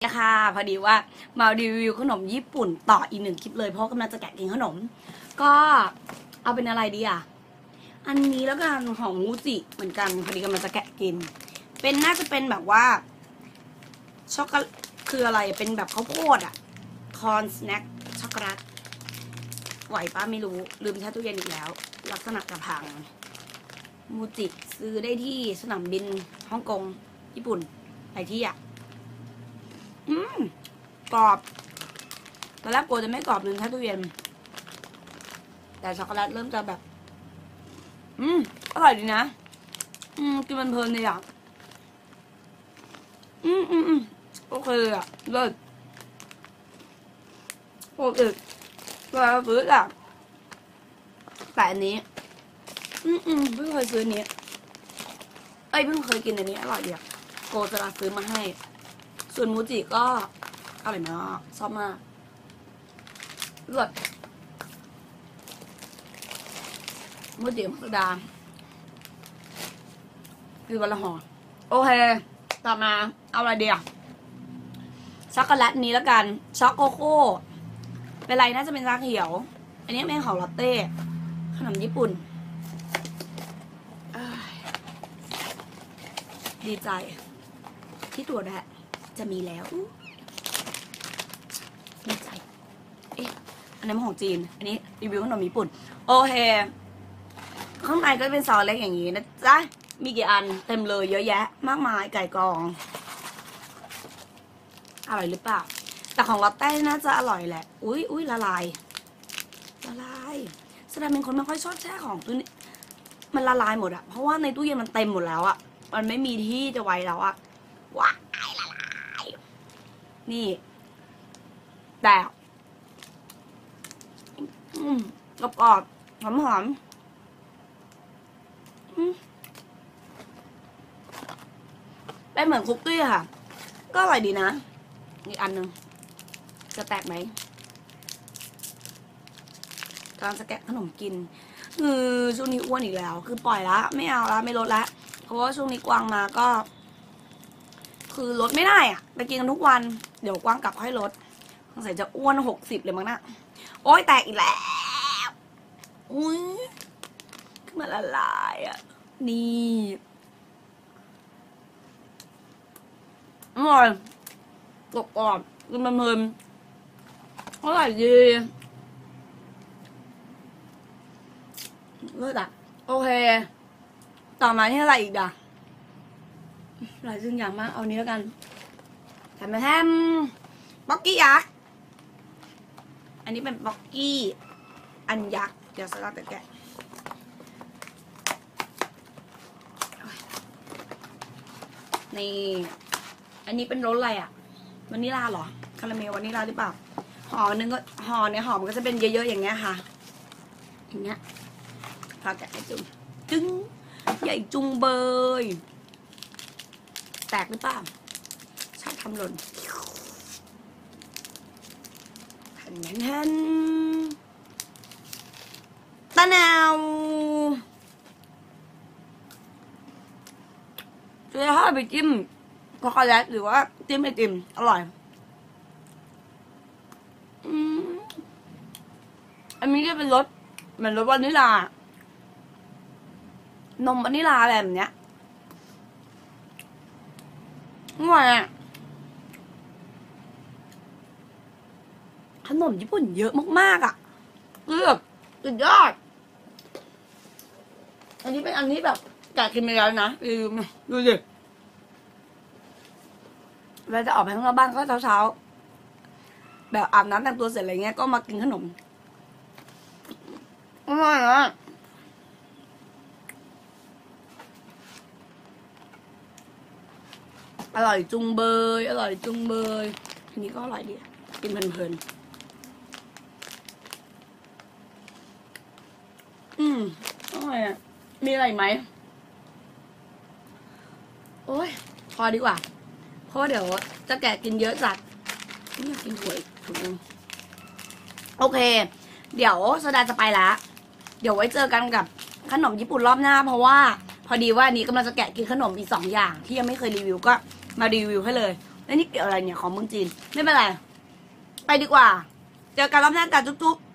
ค่ะพอดีว่ามารีวิวขนมญี่ปุ่นต่ออีกหนึ่งคลิปเลยเพราะกำลังจะแกะกินขนมก็เอาเป็นอะไรดีอ่ะอันนี้แล้วกันของมูจิเหมือนกันพอดีกำลังจะแกะกินเป็นน่าจะเป็นแบบว่าช็อกโกแลตคืออะไรเป็นแบบข้าวโพดอ่ะคอนสแน็คช็อกโกแลตไหวป้าไม่รู้ลืมแช่ตู้เย็นอีกแล้วลักษณะกระพังมูจิซื้อได้ที่สนามบินฮ่องกงญี่ปุ่นหลายที่อ่ะกรอบตอนแรกกลัวจะไม่กรอบลืมแช่ตู้เย็นแต่ช็อกโกแลตเริ่มจะแบบอร่อยดีนะกินมันเพลินเลยอ่ะโอเคอ่ะเลิศโอ้อึดแล้วซื้ออ่ะแต่อันนี้เพิ่งเคยซื้ออันนี้เพิ่งเคยกินอันนี้อร่อยดีอ่ะโกจะรับซื้อมาให้ส่วนมูจิก็อร่อยมากชอบมากเลิศมูจิมัสดาคือวันละห่อโอเคต่อมาเอาอะไรดีอ่ะช็อกโกแลตนี้แล้วกันช็อกโกโก้เป็นไรน่าจะเป็นชาเขียวอันนี้เป็นของลาเต้ขนมญี่ปุ่นดีใจที่ตัวแดะจะมีแล้วดีใจอันนี้มันของจีนอันนี้รีวิวขนมญี่ปุ่นโอเคข้างในก็เป็นซอสเล็กอย่างนี้นะจ๊ะมีกี่อันเต็มเลยเยอะแยะมากมายไก่กองอร่อยหรือเปล่าแต่ของลอตเต้น่าจะอร่อยแหละอุ้ยละลายแสดงเป็นคนไม่ค่อยชอบแช่ของตัวนี้มันละลายหมดอะเพราะว่าในตู้เย็นมันเต็มหมดแล้วอะมันไม่มีที่จะไว้แล้วอะว้ายละลายนี่แต่กรอบหอมได้เหมือนคุกกี้ค่ะก็อร่อยดีนะอีกอันหนึ่งจะแตกไหมกำลังจะแกะขนมกินคือช่วงนี้อ้วนอีกแล้วคือปล่อยละไม่เอาละไม่ลดละเพราะว่าช่วงนี้กวางมาก็คือลดไม่ได้อ่ะไปกินกันทุกวันเดี๋ยวกวางกลับค่อยลดสงสัยจะอ้วน60เลยมั้งนะโอ๊ยแตกอีกแล้วอุ้ยขึ้นมาละลายอ่ะนี่อร่อยกรอบกินเพลินอร่อยดีเลิศอ่ะโอเคต่อมาที่อะไรอีกอ่ะหลายสิ่งอย่างมากเอานี้แล้วกันแถมบ็อกกี้ยักษ์อันนี้เป็นบ็อกกี้อันยักษ์เดี๋ยวสลัดแต่แกะนี่อันนี้เป็นรสอะไรอ่ะวานิลาเหรอคาราเมลวานิลาหรือเปล่าห่อนึงก็ห่อเนี่ยห่อมันก็จะเป็นเยอะๆอย่างเงี้ยค่ะอย่างเงี้ยพาแกะให้จุ่มจึ้งใหญ่จุงเบยแตกหรือเปล่าใช่ทำหล่นแทนตะนาวจะให้ไปจิ้มช็อกโกแลตหรือว่าจิ้มไอติมอร่อยอันนี้จะเป็นรสเหมือนรสวานิลานมวานิลาแบบเนี้ยง่ายขนมญี่ปุ่นเยอะมากๆอ่ะคือแบบสุดยอดอันนี้เป็นอันนี้แบบแกะกินไปแล้วนะดูดิเราจะออกไปข้างนอกบ้านก็เช้าแบบอาบน้ำแต่งตัวเสร็จอะไรเงี้ยก็มากินขนมอร่อยอ่ะอร่อยจุงเบยอันนี้ก็อร่อยดีกินเพลินอร่อยอ่ะมีอะไรไหมโอ้ยพอดีกว่าเพราะเดี๋ยวจะแกะกินเยอะจัดไม่อยากกินถั่วอีกถุงนึงโอเคเดี๋ยวโซดาจะไปละเดี๋ยวไว้เจอกันกับขนมญี่ปุ่นรอบหน้าเพราะว่าพอดีว่านี้กำลังจะแกะกินขนมอีก2 อย่างที่ยังไม่เคยรีวิวก็มารีวิวให้เลยแล้วนี่เกี่ยวอะไรเนี่ยของเมืองจีนไม่เป็นไรไปดีกว่าเจอกันรอบหน้าจ้าจุ๊บๆ